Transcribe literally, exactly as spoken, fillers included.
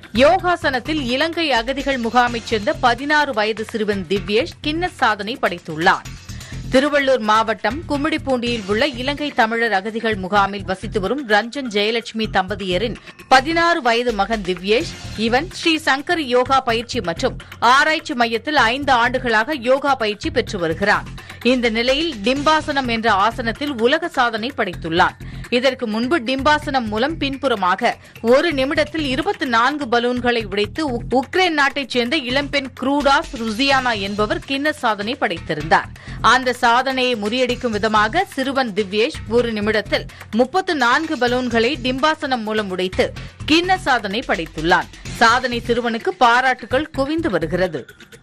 யோகாசனத்தில் இலங்கை அகதிகள் முகாமைச் சேர்ந்த பதினாறு வயது சிறுவன் திவ்யேஷ் கின்னஸ் சாதனை படைத்துள்ளார். திருவள்ளூர் மாவட்டம் கும்மிடிப்பூண்டியில் உள்ள இலங்கை தமிழர் அகதிகள் முகாமில் வசித்து வரும் ரஞ்சன் ஜெயலட்சுமி தம்பதியரின் பதினாறு வயது மகன் திவ்யேஷ். இவன் ஸ்ரீ சங்கரி யோகா பயிற்சி மற்றும் ஆராய்ச்சி மையத்தில் ஐந்து ஆண்டுகளாக யோகா பயிற்சி பெற்று வருகிறான். இந்த நிலையில் டிம்பாசனம் என்ற ஆசனத்தில் உலக சாதனை படைத்துள்ளான். இதற்கு முன்பு டிம்பாசனம் மூலம் பின்புறமாக ஒரு நிமிடத்தில் இருபத்தி நான்கு பலூன்களை உடைத்து உக்ரைன் நாட்டைச் சேர்ந்த இளம்பெண் க்ரூடாஸ் ருசியானா என்பவர் கின்னஸ் சாதனை படைத்திருந்தார். அந்த சாதனையை முறியடிக்கும் விதமாக சிறுவன் திவ்யேஷ் ஒரு நிமிடத்தில் முப்பத்து நான்கு பலூன்களை டிம்பாசனம் மூலம் உடைத்து கின்னஸ் சாதனை படைத்துள்ளான். சாதனை சிறுவனுக்கு பாராட்டுகள் குவிந்து வருகிறது.